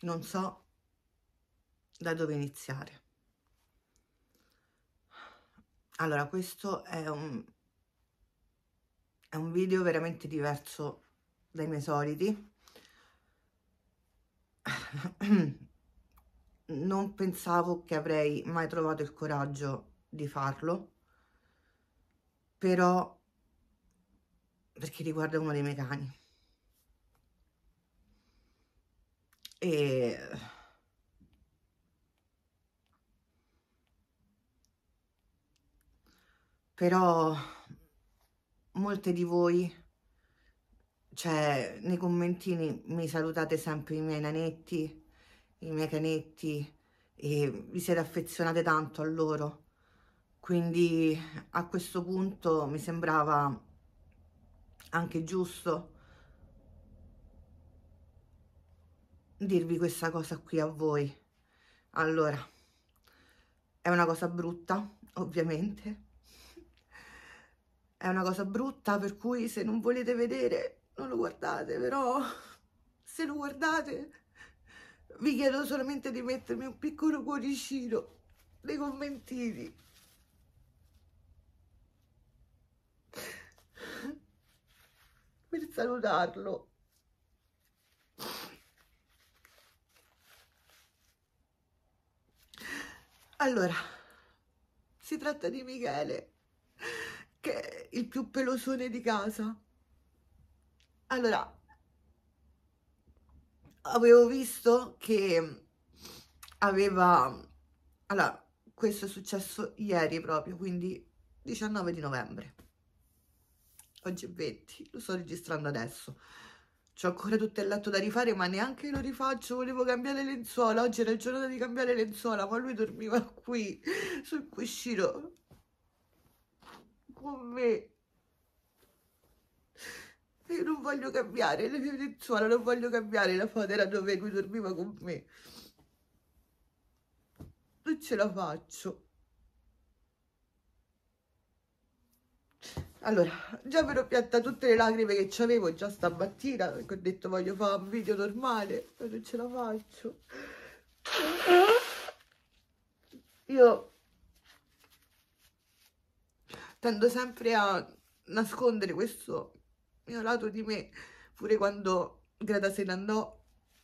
non so da dove iniziare. Allora, questo è un video veramente diverso dai miei soliti. Non pensavo che avrei mai trovato il coraggio di farlo, però perché riguarda uno dei miei cani. E però molte di voi, cioè nei commentini, mi salutate sempre i miei nanetti, i miei canetti, e vi siete affezionate tanto a loro, quindi a questo punto mi sembrava anche giusto dirvi questa cosa qui a voi. Allora, è una cosa brutta, ovviamente, è una cosa brutta, per cui se non volete vedere non lo guardate, però se lo guardate vi chiedo solamente di mettermi un piccolo cuoricino nei commentini per salutarlo. Allora, si tratta di Michele, che è il più pelosone di casa. Allora, avevo visto che aveva... Allora, questo è successo ieri proprio, quindi 19 di novembre. Oggi è 20, lo sto registrando adesso. C'ho ancora tutto il letto da rifare, ma neanche lo rifaccio. Volevo cambiare lenzuola. Oggi era il giorno di cambiare lenzuola, ma lui dormiva qui, sul cuscino, con me. Io non voglio cambiare le mie lenzuola, non voglio cambiare la fodera dove lui dormiva con me. Non ce la faccio. Allora, già mi ero piatta tutte le lacrime che avevo già stamattina, perché ho detto voglio fare un video normale, ma non ce la faccio. Io tendo sempre a nascondere questo mio lato di me, pure quando Greta se ne andò,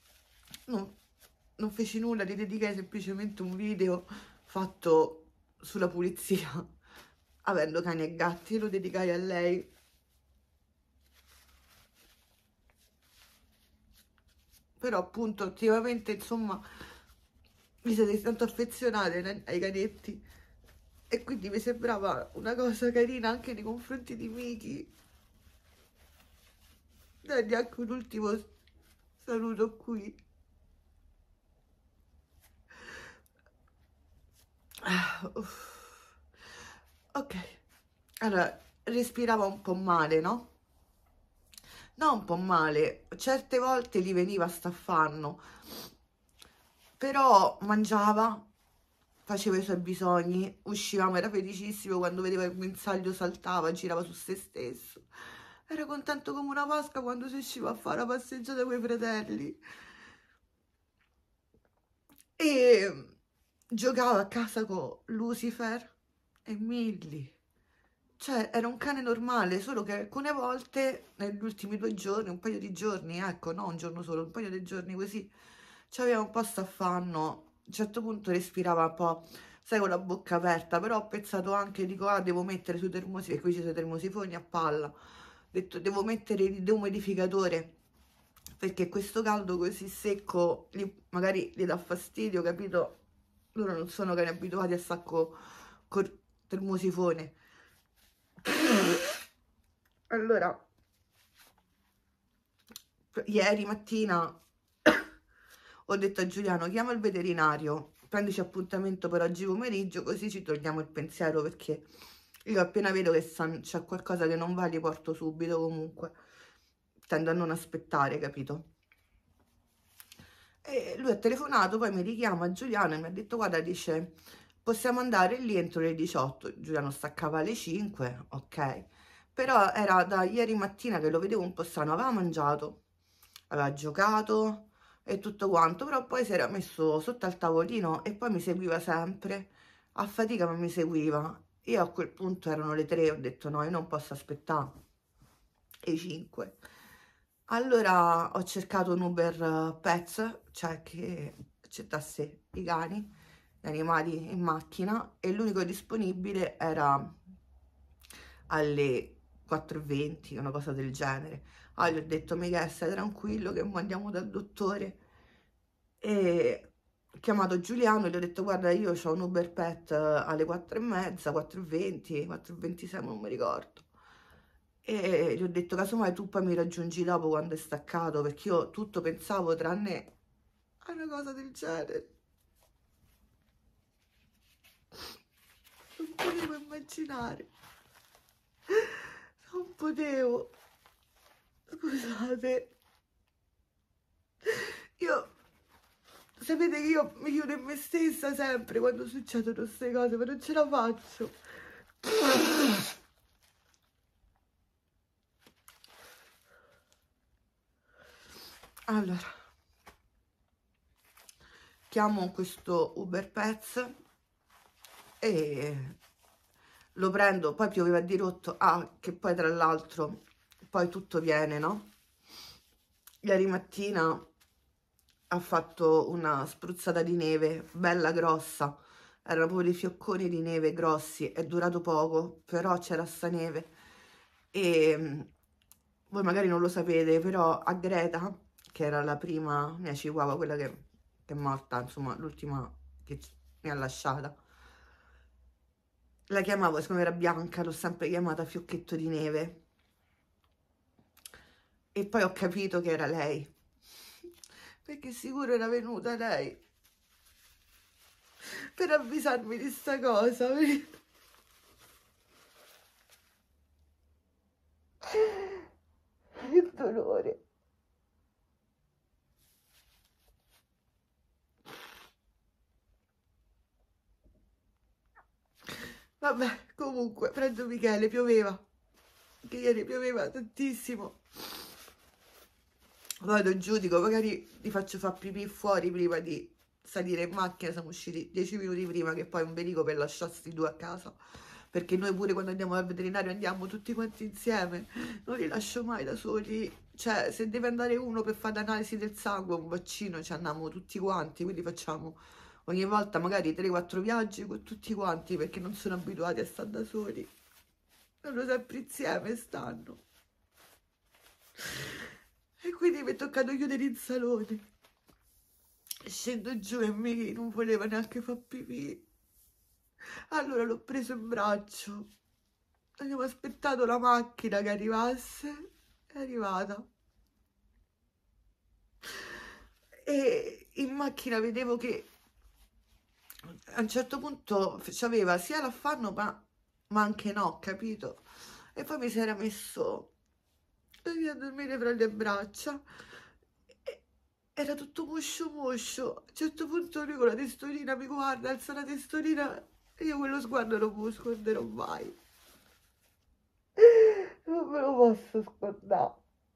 non feci nulla, gli dedicai semplicemente un video fatto sulla pulizia, avendo cani e gatti, lo dedicai a lei. Però appunto ultimamente, insomma, mi siete tanto affezionate ai canetti e quindi mi sembrava una cosa carina anche nei confronti di Miki. Dagli anche un ultimo saluto qui. Ok, allora respirava un po' male, no? No, un po' male, certe volte gli veniva staffanno, però mangiava, faceva i suoi bisogni, uscivamo, era felicissimo quando vedeva il guinzaglio saltava, girava su se stesso. Era contento come una vasca quando si usciva a fare la passeggiata con i fratelli. E giocava a casa con Lucifer e Millie. Cioè, era un cane normale, solo che alcune volte, negli ultimi 2 giorni, un paio di giorni, ecco, no un giorno solo, un paio di giorni così, c'aveva un po' st'affanno. A un certo punto respirava un po', sai, con la bocca aperta, però ho pensato anche, dico, ah, devo mettere sui termosifoni, e qui ci sono i termosifoni a palla. Ho detto, devo mettere il dehumidificatore, perché questo caldo così secco, magari gli dà fastidio, capito? Loro non sono cani abituati a sacco col termosifone. Allora, ieri mattina ho detto a Giuliano, chiama il veterinario, prendici appuntamento per oggi pomeriggio, così ci togliamo il pensiero, perché io appena vedo che c'è qualcosa che non va, li porto subito comunque. Tendo a non aspettare, capito? E lui ha telefonato, poi mi richiama Giuliano e mi ha detto, guarda, dice, possiamo andare lì entro le 18. Giuliano staccava alle 5, ok. Però era da ieri mattina che lo vedevo un po' strano, aveva mangiato, aveva giocato, e tutto quanto, però poi si era messo sotto al tavolino e poi mi seguiva sempre, a fatica ma mi seguiva. Io a quel punto erano le 3, ho detto no, io non posso aspettare i 5. Allora ho cercato un Uber Pets, cioè che accettasse i cani, gli animali in macchina, e l'unico disponibile era alle 4:20, una cosa del genere. Ah, gli ho detto, Michele, stai tranquillo che mo andiamo dal dottore. E ho chiamato Giuliano e gli ho detto, guarda, io ho un Uber Pet alle 4:30, 4:20, 4:26, non mi ricordo. E gli ho detto, casomai tu poi mi raggiungi dopo quando è staccato, perché io tutto pensavo tranne a una cosa del genere. Non potevo immaginare. Non potevo. Scusate. Io, sapete che io mi chiudo in me stessa sempre quando succedono queste cose, ma non ce la faccio. Allora, chiamo questo Uber Pets e lo prendo, poi pioveva a dirotto, che poi tra l'altro poi tutto viene, no? Ieri mattina ha fatto una spruzzata di neve bella grossa, erano proprio dei fiocconi di neve grossi, è durato poco, però c'era sta neve e voi magari non lo sapete, però a Greta, che era la prima mia chihuahua, quella che è morta, insomma l'ultima che mi ha lasciata, la chiamavo, siccome era bianca, l'ho sempre chiamata Fiocchetto di Neve. E poi ho capito che era lei, perché sicuro era venuta lei per avvisarmi di sta cosa. Che dolore. Vabbè, comunque, prendo Michele, pioveva, che ieri pioveva tantissimo. Vado giù, dico, magari ti faccio fare pipì fuori prima di salire in macchina. Siamo usciti 10 minuti prima, che poi è un velico per lasciarsi due a casa, perché noi pure quando andiamo al veterinario andiamo tutti quanti insieme, non li lascio mai da soli. Cioè, se deve andare uno per fare l'analisi del sangue, un vaccino, ci andiamo tutti quanti, quindi facciamo ogni volta magari 3-4 viaggi con tutti quanti, perché non sono abituati a stare da soli, stanno sempre insieme, stanno. E quindi mi è toccato chiudere in salone. Scendo giù e Miki non voleva neanche far pipì. Allora l'ho preso in braccio. Abbiamo aspettato la macchina che arrivasse. È arrivata. E in macchina vedevo che a un certo punto aveva sia l'affanno ma anche no, capito? E poi mi si era messo a dormire fra le braccia. Era tutto muscio muscio. A un certo punto lui con la testolina mi guarda, alza la testolina e io quello sguardo non me lo scorderò mai. Non me lo posso scordare.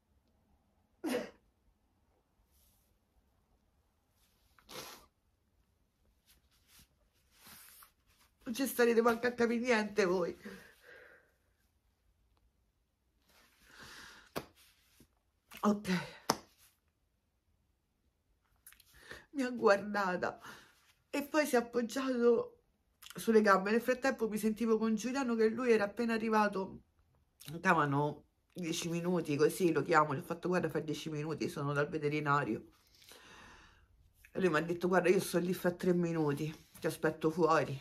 Non ci starete manco a capire niente voi. Ok. Mi ha guardata e poi si è appoggiato sulle gambe. Nel frattempo mi sentivo con Giuliano che lui era appena arrivato. Mancavano 10 minuti, così lo chiamo, gli ho fatto guarda, fa 10 minuti, sono dal veterinario. E lui mi ha detto guarda, io sto lì fra 3 minuti, ti aspetto fuori.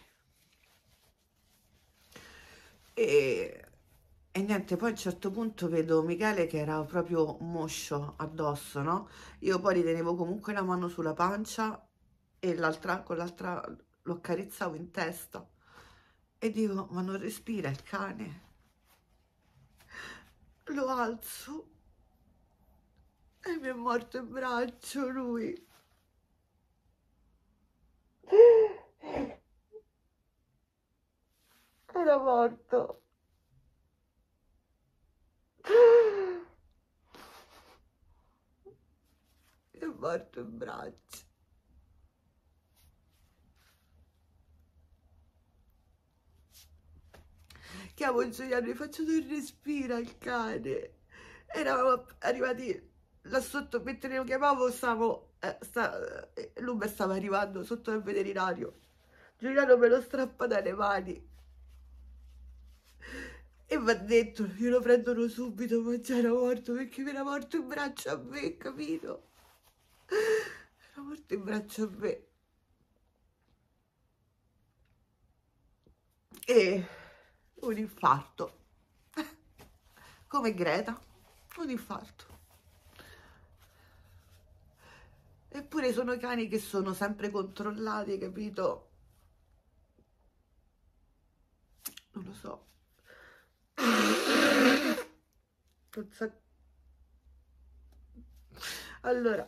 E, e niente, poi a un certo punto vedo Michele che era proprio moscio addosso, no? Io poi gli tenevo comunque la mano sulla pancia e con l'altra lo accarezzavo in testa. E dico, ma non respira il cane? Lo alzo e mi è morto in braccio lui. Era morto. È morto in braccio. Chiamo Giuliano, gli faccio: non respira il cane. Eravamo arrivati là sotto, mentre lo chiamavo l'Uber stava arrivando sotto il veterinario. Giuliano me lo strappa dalle mani e mi ha detto: glielo prendono subito, ma già era morto, perché mi era morto in braccio a me, capito? Era morto in braccio a me. E un infarto, come Greta, un infarto. Eppure sono cani che sono sempre controllati, capito? Non lo so. Allora,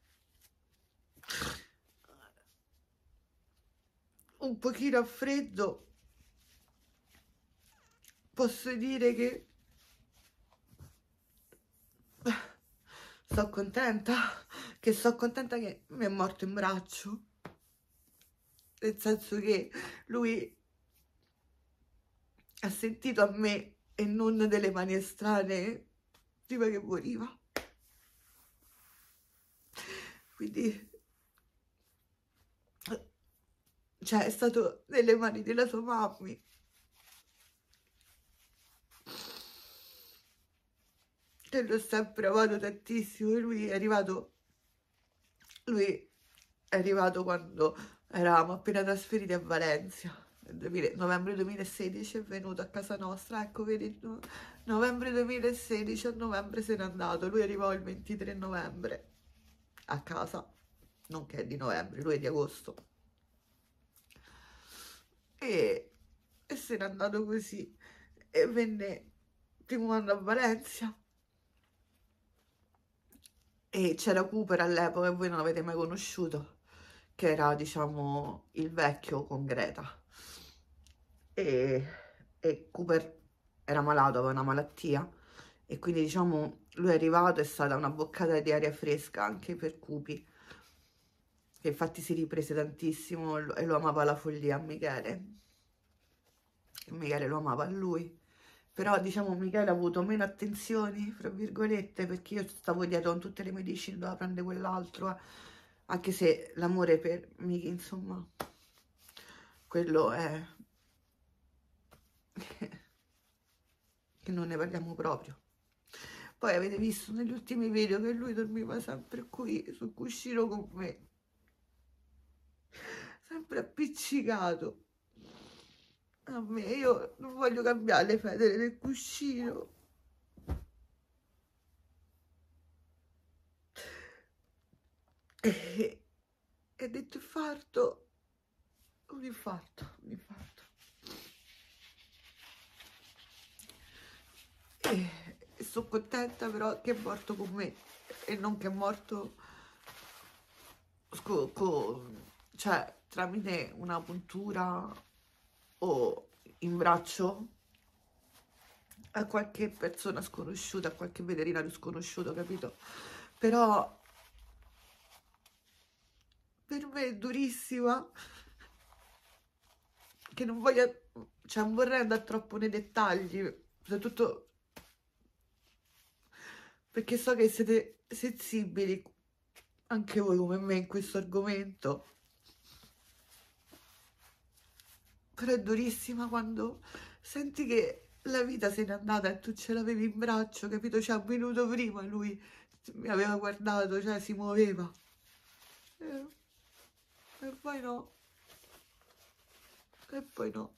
un pochino a freddo, posso dire che sono contenta, che mi è morto in braccio, nel senso che lui ha sentito a me e non delle mani estranee prima che moriva. Quindi, cioè, è stato nelle mani della sua mamma. Che l'ho sempre amato tantissimo. E lui è arrivato quando eravamo appena trasferiti a Valencia. Nel novembre 2016 è venuto a casa nostra, ecco, vedi, novembre 2016, a novembre se n'è andato. Lui arrivò il 23 novembre a casa, non che è di novembre, lui è di agosto. E se n'è andato così. E venne il primo anno a Valencia. E c'era Cooper all'epoca, e voi non l'avete mai conosciuto, che era, diciamo, il vecchio con Greta. E Cooper era malato, aveva una malattia, e quindi, diciamo, lui è arrivato, è stata una boccata di aria fresca anche per Cupi, che infatti si riprese tantissimo e lo amava alla follia a Michele. E Michele lo amava a lui. Però, diciamo, Michele ha avuto meno attenzioni, fra virgolette, perché io stavo dietro con tutte le medicine, doveva prendere quell'altro, anche se l'amore per Miki, insomma, quello è che non ne parliamo proprio. Poi avete visto negli ultimi video che lui dormiva sempre qui sul cuscino con me, sempre appiccicato a me. Io non voglio cambiare le federe del cuscino. E detto infarto, un infarto. E sono contenta però che è morto con me e non che è morto cioè tramite una puntura o in braccio a qualche persona sconosciuta, a qualche veterinario sconosciuto, capito? Però per me è durissima, che non voglio, cioè non vorrei andare troppo nei dettagli, soprattutto perché so che siete sensibili anche voi come me in questo argomento. Però è durissima quando senti che la vita se n'è andata e tu ce l'avevi in braccio, capito? Cioè, un minuto prima lui mi aveva guardato, cioè si muoveva. E poi no. E poi no.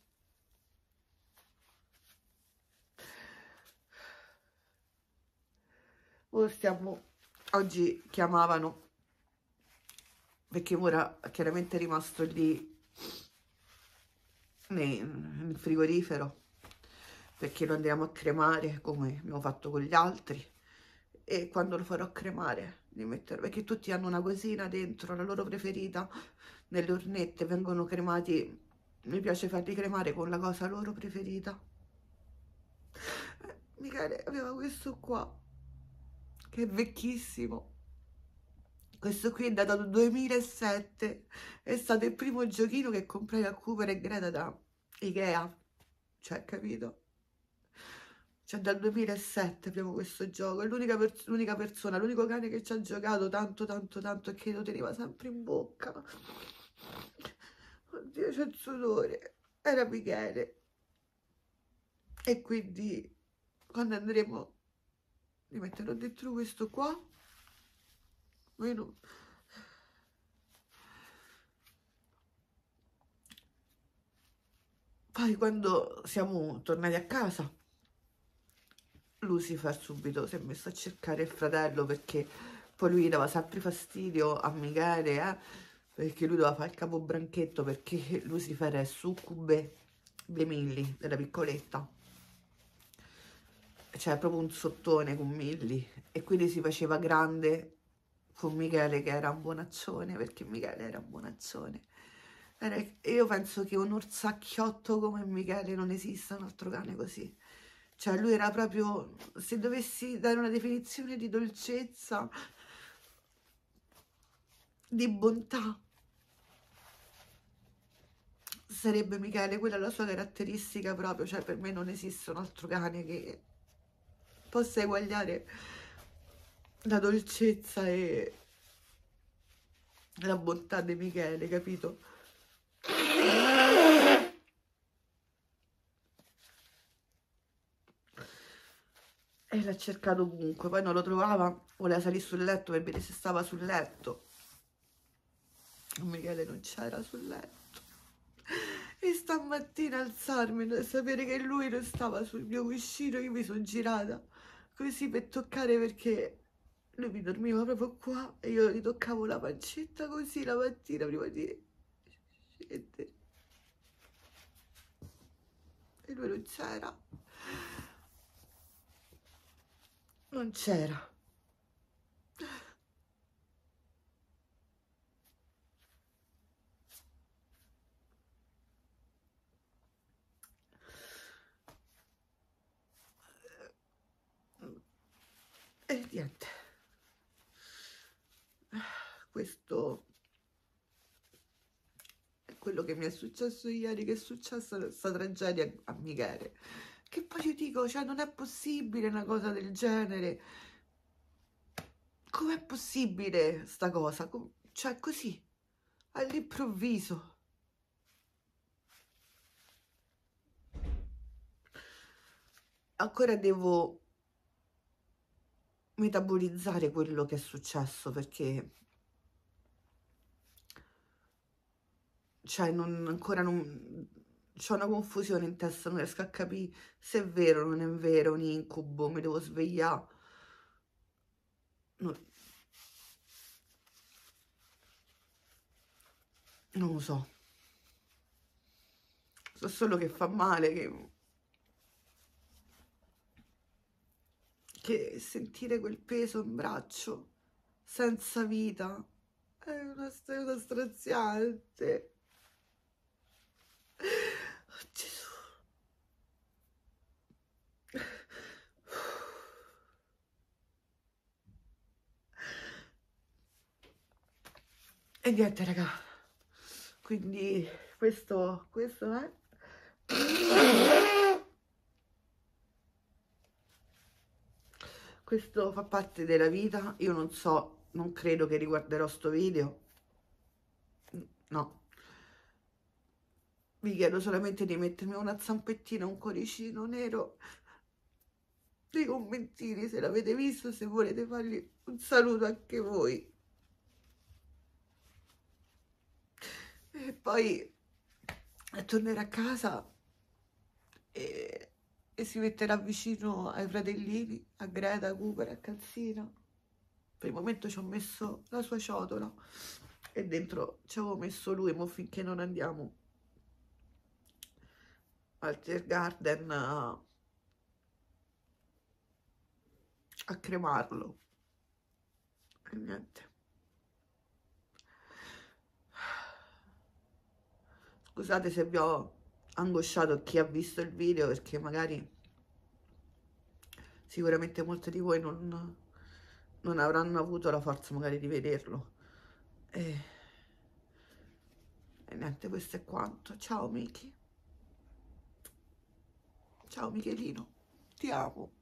Oggi chiamavano, perché ora chiaramente è rimasto lì nel frigorifero, perché lo andiamo a cremare come abbiamo fatto con gli altri, e quando lo farò cremare li metterò, perché tutti hanno una cosina dentro, la loro preferita, nelle urnette vengono cremati, mi piace farli cremare con la cosa loro preferita. Michele aveva questo qua che è vecchissimo, Questo qui è datato 2007, è stato il primo giochino che comprai a Cooper e Greta da Ikea, cioè, capito? Cioè, dal 2007 abbiamo questo gioco, è l'unica persona, l'unico cane che ci ha giocato tanto, tanto, tanto e che lo teneva sempre in bocca. Oddio, c'è il sudore. Era Michele. E quindi, quando andremo, mi metterò dentro questo qua. Io non... Poi quando siamo tornati a casa, Lucifer subito si è messo a cercare il fratello perché poi lui dava sempre fastidio a Michele, perché lui doveva fare il capobranchetto perché Lucifer è succube di Milly, della piccoletta. Cioè proprio un sottone con Milly e quindi si faceva grande con Michele che era un bonaccione, perché Michele era un bonaccione. Io penso che un orsacchiotto come Michele non esista un altro cane così. Cioè lui era proprio, se dovessi dare una definizione di dolcezza, di bontà, sarebbe Michele, quella è la sua caratteristica proprio, cioè per me non esiste un altro cane che possa eguagliare la dolcezza e la bontà di Michele, capito? E l'ha cercato ovunque, poi non lo trovava, voleva salire sul letto per vedere se stava sul letto. Michele non c'era sul letto. E stamattina alzarmi e sapere che lui non stava sul mio cuscino, io mi sono girata così per toccare, perché lui mi dormiva proprio qua e io gli toccavo la pancetta così la mattina prima di scendere. E lui non c'era. Non c'era. E niente. Questo è quello che mi è successo ieri, che è successa questa tragedia a Michele. Che poi io dico, cioè non è possibile una cosa del genere. Com'è possibile sta cosa? Cioè così, all'improvviso. Ancora devo metabolizzare quello che è successo, perché cioè ancora non c'ho una confusione in testa, non riesco a capire se è vero o non è vero, un incubo, mi devo svegliare. Non lo so. So solo che fa male, che sentire quel peso in braccio senza vita è una straziante. Oh, Gesù. E niente, raga, quindi questo è. Questo fa parte della vita. Io non so, non credo che riguarderò sto video, no. Vi chiedo solamente di mettermi una zampettina, un cuoricino nero nei commentini se l'avete visto, se volete fargli un saluto anche voi. E poi tornerà a casa e si metterà vicino ai fratellini, a Greta, a Cooper, a Calzina. Per il momento ci ho messo la sua ciotola e dentro ci avevo messo lui, ma finché non andiamo al Tiergarten a cremarlo. E niente. Scusate se vi ho angosciato, chi ha visto il video, perché magari sicuramente molti di voi non avranno avuto la forza magari di vederlo. E, e niente, questo è quanto. Ciao Miki, ciao Michelino, ti amo.